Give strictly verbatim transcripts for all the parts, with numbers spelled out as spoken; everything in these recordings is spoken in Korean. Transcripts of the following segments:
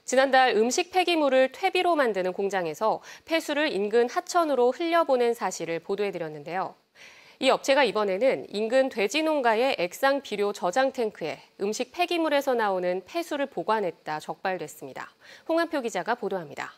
지난달 음식 폐기물을 퇴비로 만드는 공장에서 폐수를 인근 하천으로 흘려보낸 사실을 보도해드렸는데요. 이 업체가 이번에는 인근 돼지 농가의 액상 비료 저장 탱크에 음식 폐기물에서 나오는 폐수를 보관했다 적발됐습니다. 홍한표 기자가 보도합니다.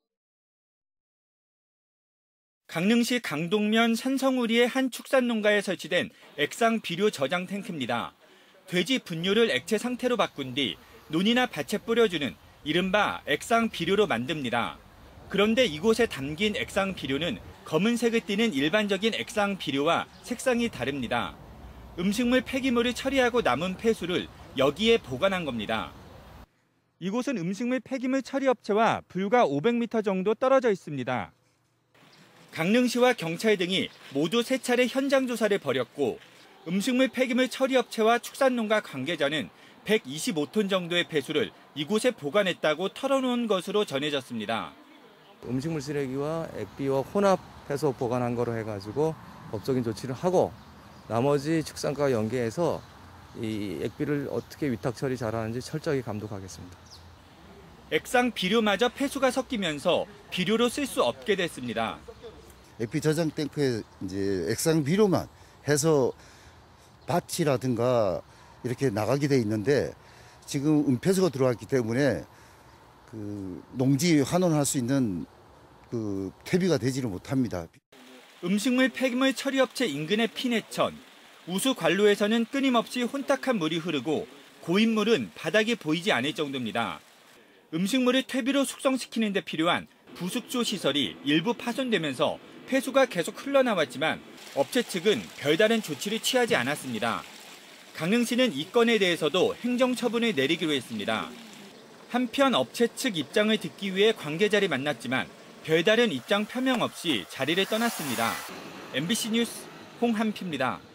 강릉시 강동면 산성우리의 한 축산농가에 설치된 액상 비료 저장 탱크입니다. 돼지 분뇨를 액체 상태로 바꾼 뒤 논이나 밭에 뿌려주는 이른바 액상 비료로 만듭니다. 그런데 이곳에 담긴 액상 비료는 검은색을 띠는 일반적인 액상 비료와 색상이 다릅니다. 음식물 폐기물을 처리하고 남은 폐수를 여기에 보관한 겁니다. 이곳은 음식물 폐기물 처리 업체와 불과 오백 미터 정도 떨어져 있습니다. 강릉시와 경찰 등이 모두 세 차례 현장 조사를 벌였고 음식물 폐기물 처리 업체와 축산농가 관계자는 백이십오 톤 정도의 폐수를 이곳에 보관했다고 털어놓은 것으로 전해졌습니다. 음식물 쓰레기와 액비와 혼합해서 보관한 거로 해가지고 법적인 조치를 하고 나머지 축산과와 연계해서 이 액비를 어떻게 위탁 처리 잘하는지 철저히 감독하겠습니다. 액상 비료마저 폐수가 섞이면서 비료로 쓸 수 없게 됐습니다. 액비 저장 탱크에 이제 액상 비료만 해서 밭이라든가 이렇게 나가게 돼 있는데 지금 은폐수가 들어왔기 때문에 그 농지 환원할 수 있는 그 퇴비가 되지를 못합니다. 음식물 폐기물 처리업체 인근의 피내천, 우수 관로에서는 끊임없이 혼탁한 물이 흐르고 고인물은 바닥이 보이지 않을 정도입니다. 음식물을 퇴비로 숙성시키는 데 필요한 부숙조 시설이 일부 파손되면서 폐수가 계속 흘러나왔지만 업체 측은 별다른 조치를 취하지 않았습니다. 강릉시는 이 건에 대해서도 행정처분을 내리기로 했습니다. 한편 업체 측 입장을 듣기 위해 관계자를 만났지만 별다른 입장 표명 없이 자리를 떠났습니다. 엠비씨 뉴스 홍한표입니다.